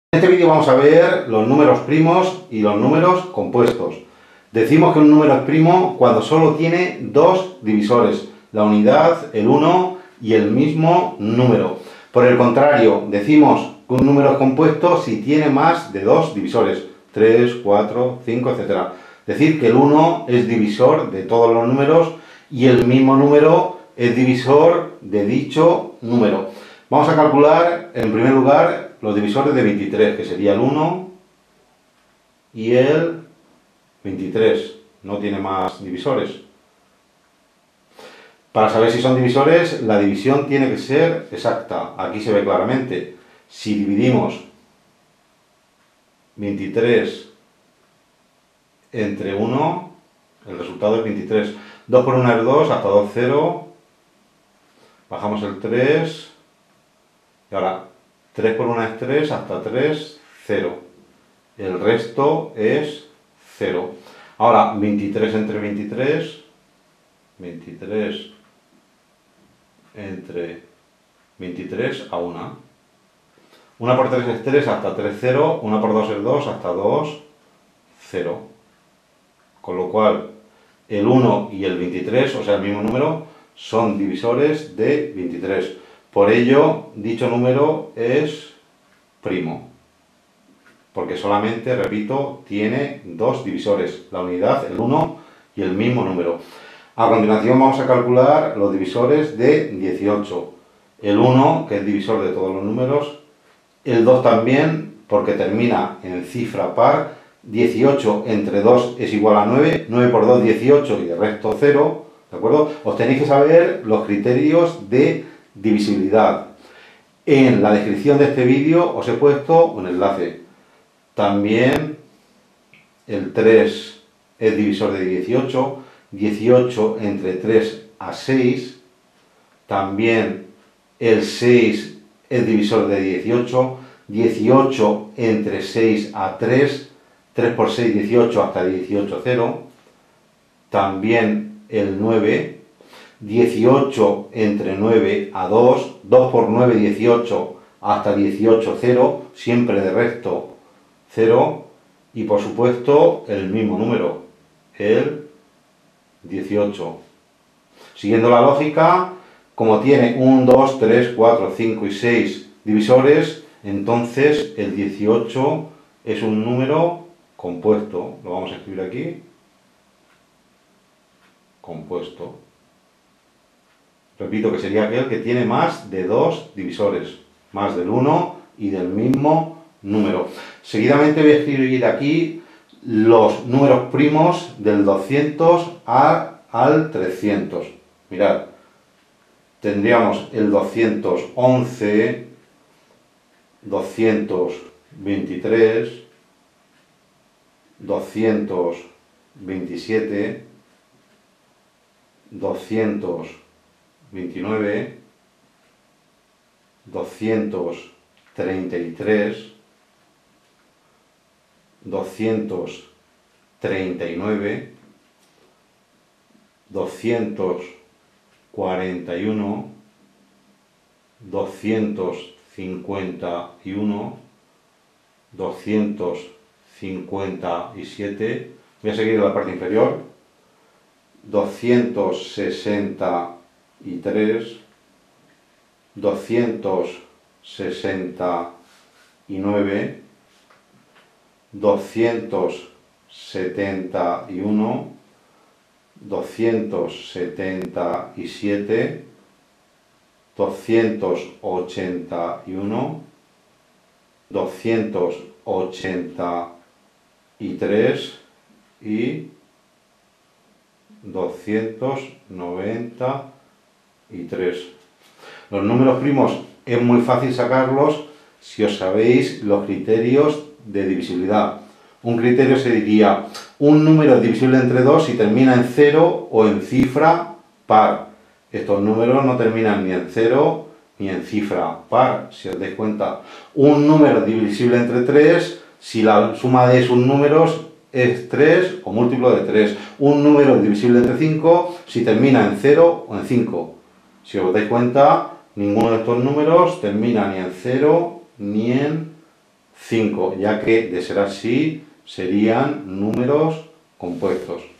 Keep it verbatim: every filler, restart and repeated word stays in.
En este vídeo vamos a ver los números primos y los números compuestos. Decimos que un número es primo cuando solo tiene dos divisores, la unidad, el uno y el mismo número. Por el contrario, decimos que un número es compuesto si tiene más de dos divisores, tres, cuatro, cinco, etcétera. Decir que el uno es divisor de todos los números y el mismo número es divisor de dicho número. Vamos a calcular, en primer lugar, los divisores de veintitrés, que sería el uno y el veintitrés. No tiene más divisores. Para saber si son divisores, la división tiene que ser exacta. Aquí se ve claramente. Si dividimos veintitrés entre uno, el resultado es veintitrés. dos por uno es dos, hasta dos, cero. Bajamos el tres. Y ahora, tres por uno es tres, hasta tres, cero. El resto es cero. Ahora, veintitrés entre veintitrés, veintitrés entre veintitrés a uno. uno por tres es tres, hasta tres, cero. uno por dos es dos, hasta dos, cero. Con lo cual, el uno y el veintitrés, o sea, el mismo número, son divisores de veintitrés. Por ello, dicho número es primo, porque solamente, repito, tiene dos divisores, la unidad, el uno y el mismo número. A continuación vamos a calcular los divisores de dieciocho. El uno, que es divisor de todos los números, el dos también, porque termina en cifra par. dieciocho entre dos es igual a nueve, nueve por dos, dieciocho, y el resto cero, ¿de acuerdo? Os tenéis que saber los criterios de divisibilidad. En la descripción de este vídeo os he puesto un enlace. También el tres es divisor de dieciocho, dieciocho entre tres a seis, también el seis es divisor de dieciocho, dieciocho entre seis a tres, tres por seis, dieciocho, hasta dieciocho, cero, también el nueve, dieciocho entre nueve a dos, dos por nueve, dieciocho, hasta dieciocho, cero, siempre de resto cero, y por supuesto el mismo número, el dieciocho. Siguiendo la lógica, como tiene uno, dos, tres, cuatro, cinco y seis divisores, entonces el dieciocho es un número compuesto. Lo vamos a escribir aquí. Compuesto. Repito que sería aquel que tiene más de dos divisores, más del uno y del mismo número. Seguidamente voy a escribir aquí los números primos del doscientos al trescientos. Mirad, tendríamos el doscientos once, doscientos veintitrés, doscientos veintisiete, doscientos veintinueve, doscientos treinta y tres, doscientos treinta y nueve, doscientos cuarenta y uno, doscientos cincuenta y uno, doscientos cincuenta y siete, voy a seguir en la parte inferior, doscientos sesenta y tres, doscientos sesenta y nueve, doscientos setenta y uno, doscientos setenta y siete, doscientos ochenta y uno, doscientos ochenta y tres y doscientos noventa y tres. Los números primos es muy fácil sacarlos si os sabéis los criterios de divisibilidad. Un criterio se diría, un número es divisible entre dos si termina en cero o en cifra par. Estos números no terminan ni en cero ni en cifra par, si os dais cuenta. Un número es divisible entre tres si la suma de sus números es tres o múltiplo de tres. Un número es divisible entre cinco si termina en cero o en cinco. Si os dais cuenta, ninguno de estos números termina ni en cero ni en cinco, ya que de ser así serían números compuestos.